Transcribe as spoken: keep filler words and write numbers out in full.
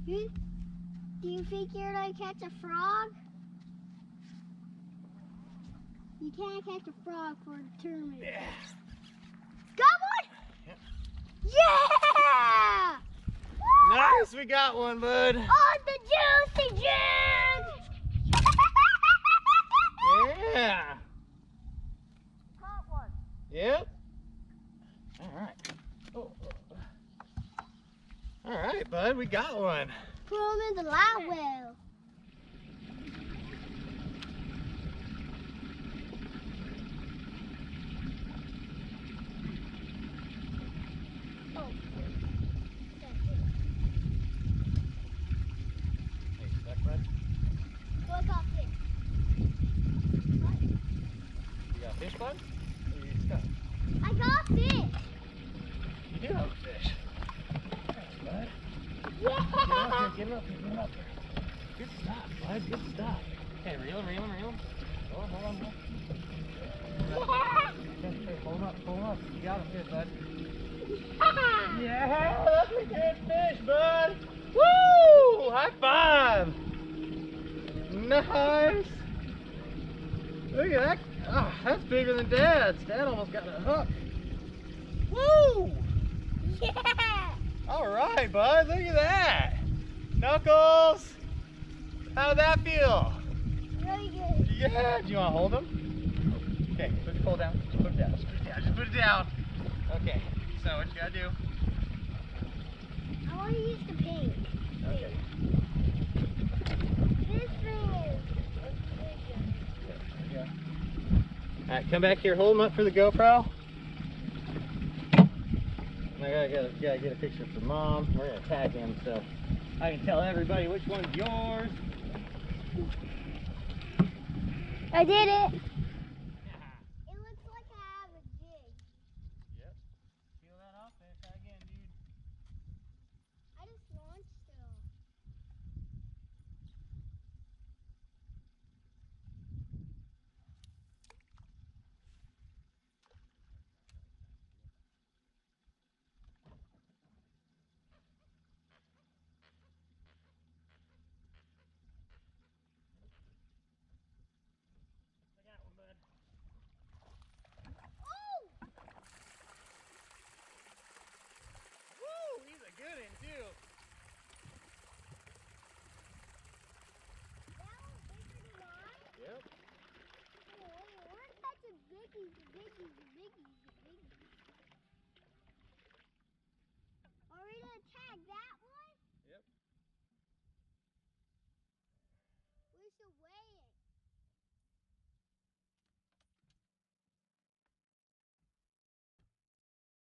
You, do you think you're gonna catch a frog? You can't catch a frog for a tournament. Yeah. Got one? Yep. Yeah! Woo! Nice, we got one, bud. On the juicy juice! Yeah. Caught one. Yep. All right. Oh. All right, bud, we got one. Put him in the live well. Oh. Hey, stuck, bud? Go, I got fish. What? You got a fish, bud? Or are you stuck? I got fish. You do have a fish. Thanks, bud. Yeah! Get him up here, get him up here, get him up here. Good stuff, bud, good stuff. Okay, reel him, reel him, reel him. Hold on, hold on, hold on. Okay, okay, hold him up, hold him up. You got him, good, bud. Yeah, that's a good fish, bud. Woo! High five. Nice. Look at that. Oh, that's bigger than Dad's. Dad almost got a hook. Woo! Yeah! All right, bud. Look at that. Knuckles. How'd that feel? Really good. Yeah. Do you want to hold him? Okay. Put the pole down. Just put it down. Just put it down. Just put it down. Okay. So what you gotta do? I want to use the pink. Okay. This thing is There you go. All right. Come back here. Hold him up for the GoPro. I gotta, gotta, gotta get a picture for Mom. We're gonna tag him so I can tell everybody which one's yours. I did it. It looks like I have a jig. Yep. Peel that off there. Try again, dude. I just launched still. I got one, bud. Oh! Woo! He's a good one, too. That one's bigger than mine? Yep. Oh, wait, we're catching biggies, biggies, biggies, biggies. Are we gonna tag that one? Yep. We should wait.